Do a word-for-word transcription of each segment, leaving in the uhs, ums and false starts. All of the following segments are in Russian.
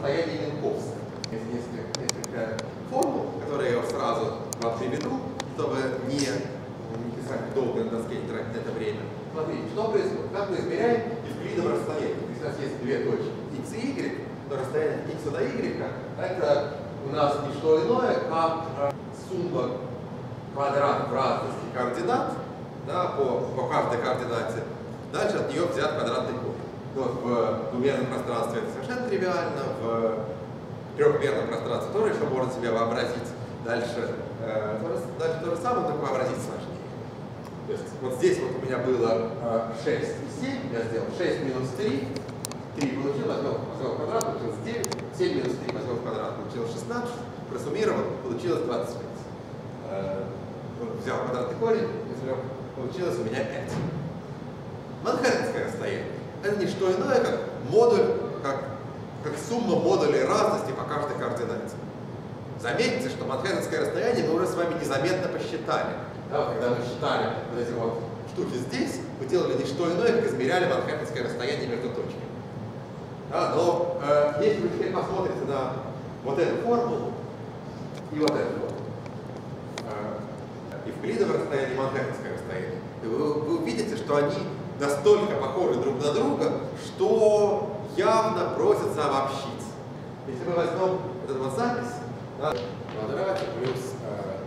расстояние Минковского. Есть несколько, несколько формул, которые я сразу вам приведу, чтобы не, не писать долго на доске, не тратить это время. Смотрите, что происходит? Как мы измеряем евклидово расстояние? Если у нас есть две точки x и y, то расстояние от x до y это у нас не что иное, как сумма квадратов разности координат, да, по, по каждой координате. Дальше от нее взят квадратный корень. Вот в двумерном пространстве это совершенно тривиально, в трехмерном пространстве тоже еще можно себе вообразить. Дальше, э, дальше то же самое, только вообразить сложнее. То есть вот здесь вот у меня было э, шесть и семь, я сделал шесть минус три, три получил, возьмем, возьмем в квадрат, получилось девять, семь минус три возьмем в квадрат, получилось шестнадцать, просуммировал, получилось двадцать пять. Э, взял квадратный корень, извлек, получилось у меня пять. Манхэттенское расстояние – это не что иное, как модуль, как, как сумма модулей разности по каждой координате. Заметьте, что манхэттенское расстояние мы уже с вами незаметно посчитали. Да, вот когда мы считали вот эти вот штуки здесь, мы делали не что иное, как измеряли манхэттенское расстояние между точками. Да, но э, если вы теперь посмотрите на вот эту формулу и вот эту формулу, э, евклидово расстояние и манхэттенское расстояние, вы, вы увидите, что они настолько похожи друг на друга, что явно просятся обобщить. Если мы возьмем вот эту вот запись, да, в квадрате плюс э,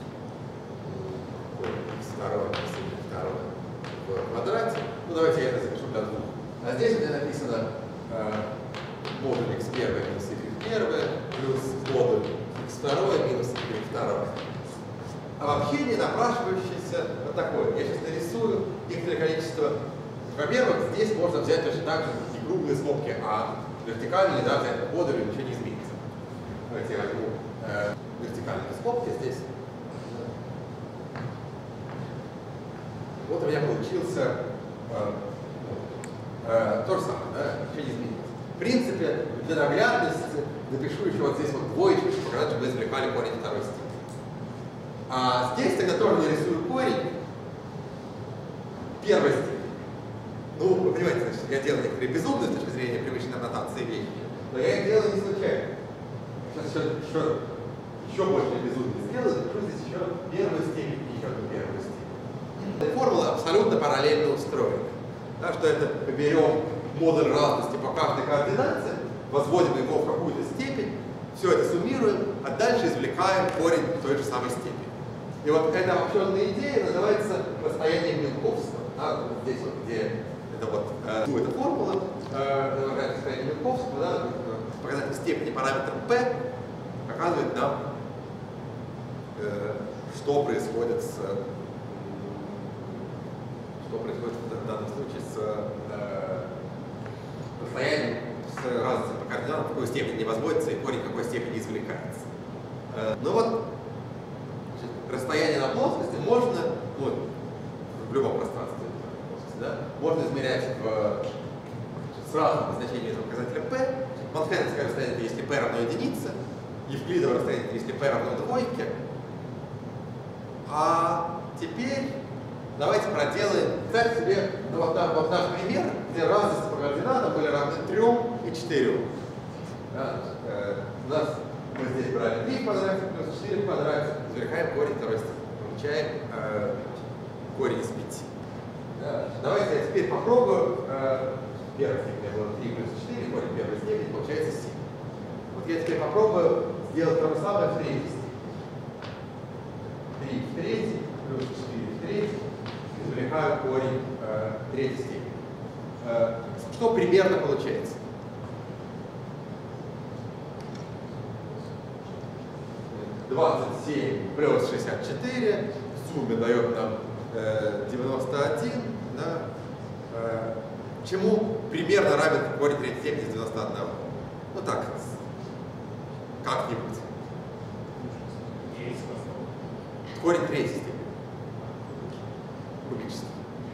второе, второе в квадрате, ну давайте я это запишу для двух. А здесь у меня написано э, модуль x первое минус y первое плюс модуль x второе минус y второе. Обобщение, напрашивающееся вот такое. Я сейчас нарисую некоторое количество. Во-первых, здесь можно взять точно так же и круглые скобки, а вертикальные, да, взять по модулю, ничего не изменится. Давайте я возьму э, вертикальные скобки здесь. Вот у меня получился э, э, то же самое, да, ничего не изменилось. В принципе, для наглядности напишу еще вот здесь вот двоечку, чтобы показать, что мы извлекали корень второй степени. А здесь тогда тоже нарисую корень первой степени. Ну, вы понимаете, значит, я делаю некоторые безумные с точки зрения привычной аннотации вещи, но я их делаю не случайно. Сейчас еще, еще, еще больше безумие сделаю, напишу здесь еще первую степень и еще одну первую степень. Формула абсолютно параллельно устроена. Да, что это мы берем модуль разности по каждой координате, возводим его в какую-то степень, все это суммируем, а дальше извлекаем корень той же самой степени. И вот эта обобщенная идея называется расстоянием Минковского. Да, вот здесь вот, где это вот э, эта формула, э, называется расстояние Минковского, да, показатель степени параметра p показывает нам, э, что происходит с что происходит в данном случае с э, расстоянием, с разностью по координатам, в какой степени не возводится и корень в какой степени извлекается. Э, ну вот, расстояние на плоскости можно, ну, в любом пространстве, да, можно измерять в, с разным значением этого показателя p. Манхэттенское расстояние, если p равно единице, евклидово расстояние, если p равно двойке. А теперь давайте проделаем, кстати, себе ну, вот, наш, вот наш пример, где разности по координатам были равны трем и четырем. Да, э, у нас мы здесь брали три в квадрате плюс четыре в квадрате, извлекаем корень второй степени, получаем э, корень из пяти. Да. Давайте я теперь попробую. Э, первой степени было три плюс четыре, корень первой степени, получается семь. Вот я теперь попробую сделать то же самое в третьей степени. три в третьей плюс четыре в третьей, извлекаю корень э, третьей степени. Э, что примерно получается? двадцать семь плюс шестьдесят четыре в сумме дает нам э, девяносто один, да, э, чему примерно равен корень третьей степени из девяноста одного. Ну так, как-нибудь. Корень третьей степени. Кубический.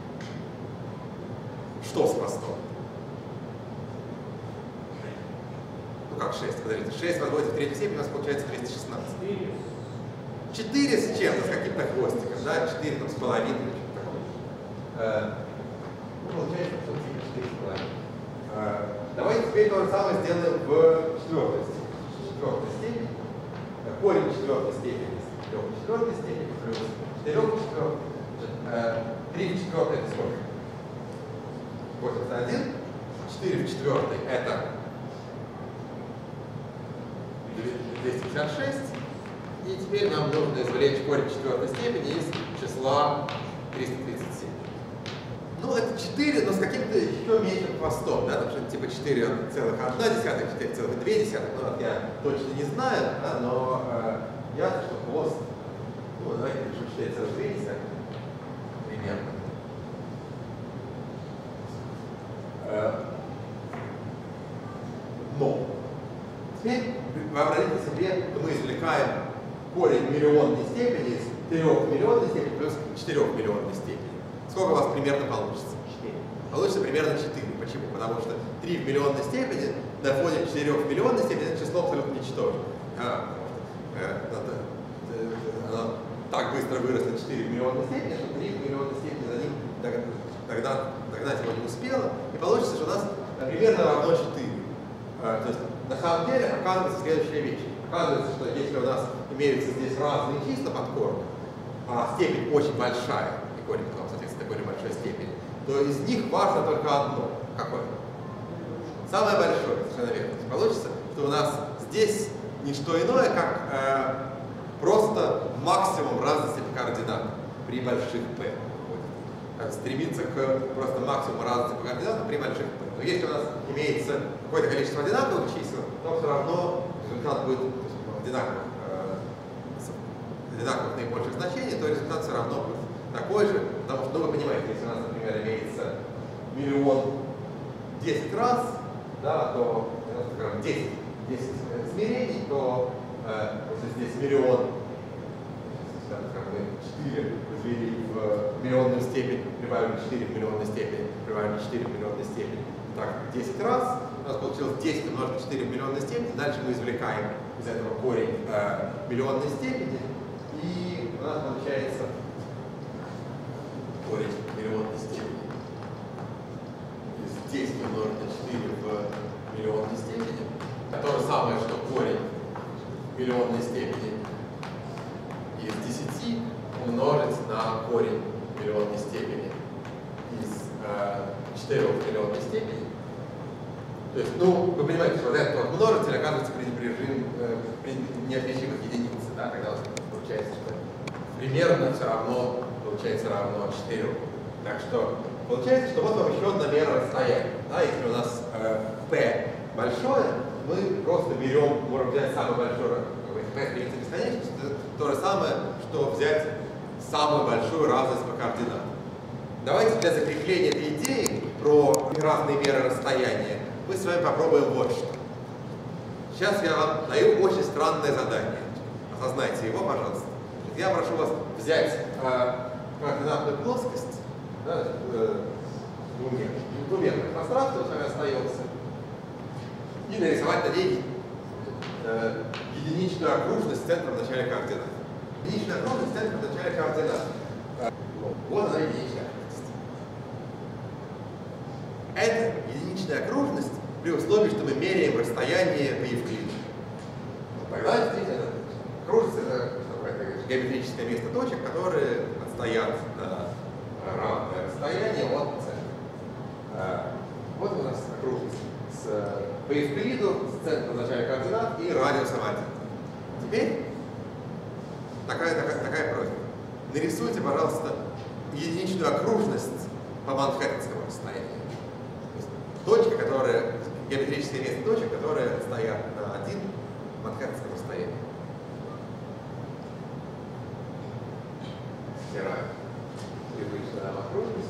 Что с простом? Ну как шесть? Подождите, шесть возводится в третью степень, у нас получается двести шестнадцать. четыре с чем-то, с каким-то хвостиком, да? четыре там с половиной, что-то такое. Э, ну, получается, что четыре с половиной. Э, давайте теперь то же самое сделаем в четвертой четвертой степени, корень четвертой степени из трех в четвертой степени плюс четыре в четвертой. три в четвертой это сколько? восемьдесят один. четыре в четвертой это двести пятьдесят шесть. И теперь нам нужно извлечь корень четвертой степени из числа триста тридцать семь. Ну, это четыре, но с каким-то еще меньшим хвостом, да, там что-то типа четыре целых одна десятая, четыре целых две десятых, ну, вот я точно не знаю, да, но э, ясно, что хвост, ну, давайте решим четыре целых две десятых, примерно. Э, но теперь вообразите себе, что мы извлекаем корень миллионной степени из трех миллионной степени плюс четырех миллионной степени. Сколько у вас примерно получится? четыре. Получится примерно четыре. Почему? Потому что три в миллионной степени на фоне четырех в миллионной степени это число абсолютно ничтожно. А, э, это, э, оно так быстро выросло четыре в миллионной степени, что три в миллионной степени за ним тогда догнать его не успело. И получится, что у нас примерно равно четыре. А, то есть на самом деле оказывается следующая вещь. Оказывается, что если у нас имеются здесь разные числа под корнем, а степень очень большая, и корень потом, соответственно, такой большой степени, то из них важно только одно. Какое? Самое большое, совершенно верно. Получится, что у нас здесь не что иное, как э, просто максимум разности по координатам при больших p. Вот. Стремиться к просто максимуму разности по координатам при больших p. Но если у нас имеется какое-то количество одинаковых чисел, то все равно результат будет одинаковых, э, одинаковых наибольших значений, то результат все равно будет такой же, потому что, ну, вы понимаете, если у нас, например, имеется миллион десять раз, да, то скажем, десять, десять измерений, то э, если здесь миллион, скажем, четыре развели в миллионную степень, прибавили четыре в миллионной степени, прибавили четыре в миллионной степени, так, десять раз, у нас получилось десять умножить на четыре в миллионной степени, дальше мы извлекаем из этого корень э, миллионной степени, и у нас получается корень миллионной степени из десяти умножить на четыре в миллионной степени, то же самое, что корень миллионной степени из десяти умножить на корень миллионной степени из э, четырех в миллионной степени. То есть, ну, вы понимаете, что вот этот вот множитель оказывается пренебрежим, э, при неотличимых единиц, да, когда у нас получается, что примерно все равно получается равно четырем. Так что получается, что вот вам еще одна мера расстояния. Да, если у нас э, p большое, мы просто берем, можем взять самый большой, p стремится бесконечность, это то же самое, что взять самую большую разность по координатам. Давайте для закрепления этой идеи про разные меры расстояния мы с вами попробуем вот что. Сейчас я вам даю очень странное задание. Осознайте его, пожалуйста. Я прошу вас взять э, координатную плоскость, да, э, двумерное пространство с вами остается, и нарисовать на ней э, единичную окружность центра в начале координат. Единичная окружность центра в начале координат. Э, вот она, единичная окружность. Это единичная окружность при условии, что мы меряем расстояние по Евклиду. Тогда здесь это окружность — это геометрическое место точек, которые отстоят на равное расстояние от центра. Вот у нас окружность с, по Евклиду с центра в начале координат и радиусом один. Теперь такая, такая, такая просьба. Нарисуйте, пожалуйста, единичную окружность по манхэттенскому расстоянию. Точка, которая, геометрическое место точек, которые стоят на один манхэттенском расстоянии. Стираем привычную нам окружность.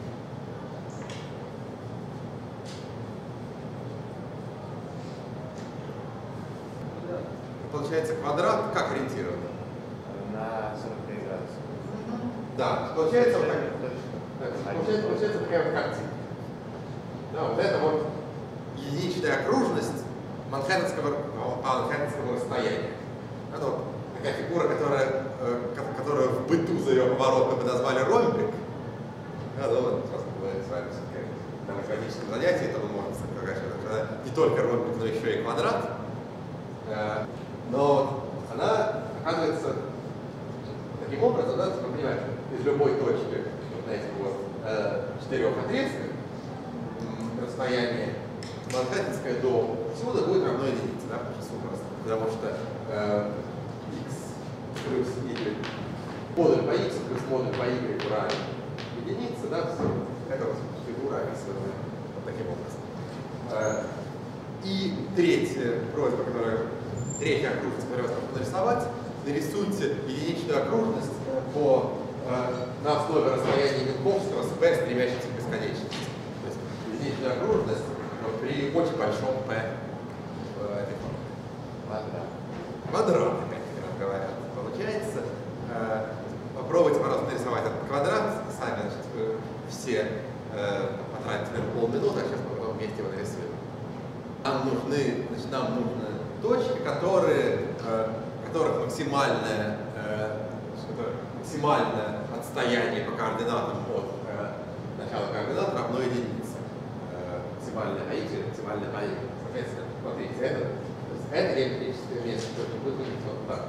Получается квадрат как ориентирован? На сорок пять градусов. Да, получается вот так. Получается, получается прямо в картине. Да, вот это вот единичная окружность манхэттенского, манхэттенского расстояния. Это вот такая фигура, которая, которую в быту за ее поворот мы бы назвали ромбик. Да, ну вот, сейчас мы с вами на математическом занятии, это мы можем сказать, что это не только ромбик, но еще и квадрат. Но она оказывается таким образом, да, вы понимаете, из любой точки вот на этих вот четырех отрезках расстояние манхэттенское до сюда будет равно единице, да, потому что э, x плюс y, модуль по x плюс модуль по y равен единице, да, все, это вот фигура описываемая вот таким образом. Э, и третья просьба, которую, третья окружность, которую я вас прошу нарисовать, нарисуйте единичную окружность по, э, на основе расстояния Минковского с p, стремящимся к бесконечности. То есть единичную окружность при очень большом p в этой форме. Квадрат. Квадрат, опять-таки нам говорят. Получается, э, попробуйте, пожалуйста, нарисовать этот квадрат. Сами, значит, все э, потратите, наверное, полминуты, а сейчас мы потом вместе его нарисуем. Нам нужны, значит, нам нужны точки, которые, э, которых максимальное, э, максимальное отстояние по координатам от э, начала координат равно единице. Максимальное по x, максимальное по y. Соответственно, смотрите, это, это геометрическое место будет выглядеть вот так.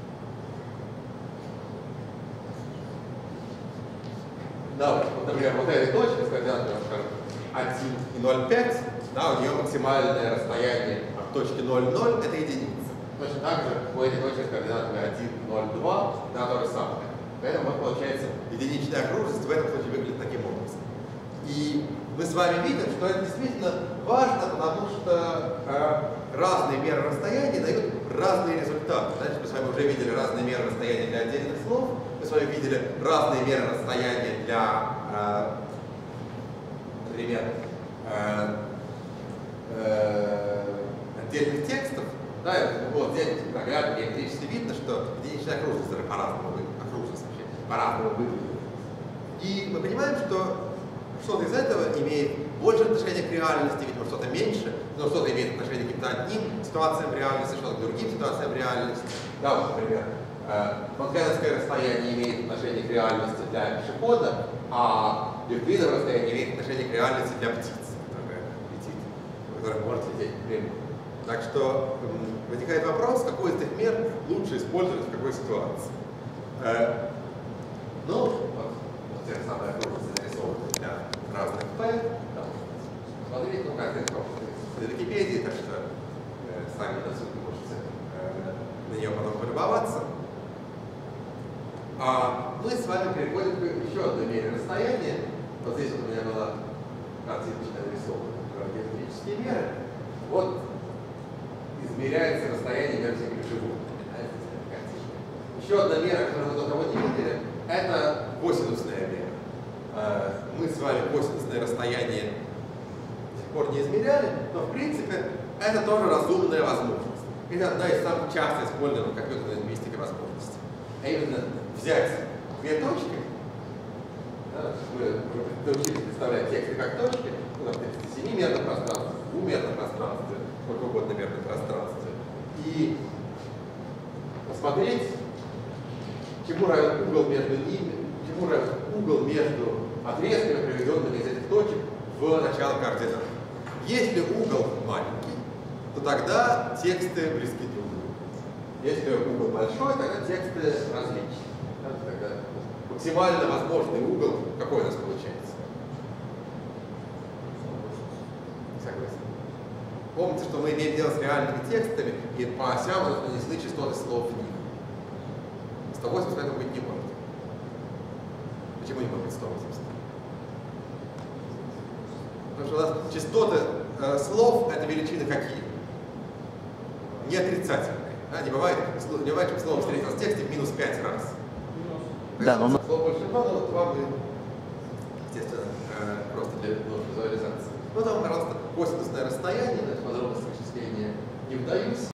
Да, вот, например, вот этой точки с координатами, скажем, один и ноль пять, да, у нее максимальное расстояние от точки ноль ноль это единица. Точно так же у этой точки с координатами один ноль два, да, то же самое. Поэтому вот получается единичная окружность в этом случае выглядит таким образом. И мы с вами видим, что это действительно важно, потому что э, разные меры расстояния дают разные результаты. Значит, мы с вами уже видели разные меры расстояния для отдельных слов, мы с вами видели разные меры расстояния для, э, например, э, э, отдельных текстов. Да, вот здесь наглядно геометрически видно, что единичная окружность даже по-разному выглядит, окружность вообще по-разному выглядит. И мы понимаем, что что-то из этого имеет больше отношения к реальности, видимо, что-то меньше, но что-то имеет отношение к каким-то одним ситуациям в реальности, что-то к другим ситуациям в реальности. Да, вот, например, манхэттенское расстояние имеет отношение к реальности для пешехода, а евклидово расстояние имеет отношение к реальности для птицы, которая летит, которая может лететь прямо. Так что возникает вопрос, какой из этих мер лучше использовать в какой ситуации. Ну, вот, вот те самые окружности нарисованы для разных p. Смотрите, ну как это в Википедии, так что э, сами на суд можете э, на нее потом полюбоваться. А мы с вами переходим к еще одной мере расстояния. Вот здесь вот у меня была картиночка нарисована, геометрические меры. Вот измеряется расстояние между всеми животными. Еще одна мера, которую мы до того не видели, это косинусная мера. Мы с вами косинусное расстояние до сих пор не измеряли, но в принципе это тоже разумная возможность. Это одна из самых часто используемых в компьютерной лингвистике возможностей. А именно взять две точки, да, мы научились представлять тексты как точки, ну, в семимерном пространстве, в двумерном пространстве, сколько угодно мерном пространстве, и посмотреть, чему равен угол между ними, чему равен угол между отрезками, приведенными из этих точек в начало координат. Если угол маленький, то тогда тексты близки друг к другу. Если угол большой, тогда тексты различны. Тогда максимально возможный угол, какой у нас получается? Согласен. Помните, что мы имеем дело с реальными текстами, и по осям у нас нанесены частоты слов в них. сто восемьдесят поэтому быть не может. Почему не может быть сто восемьдесят? Потому что у нас частоты э, слов — это величины какие? Не отрицательные. Да? Не бывает, не бывает, чтобы слово встретилось в тексте в минус пять раз. Да, но... Слово больше два, но вот вам, естественно, э, просто для визуализации. Ну там, пожалуйста, косинусное расстояние, подробности вычисления не вдаюсь.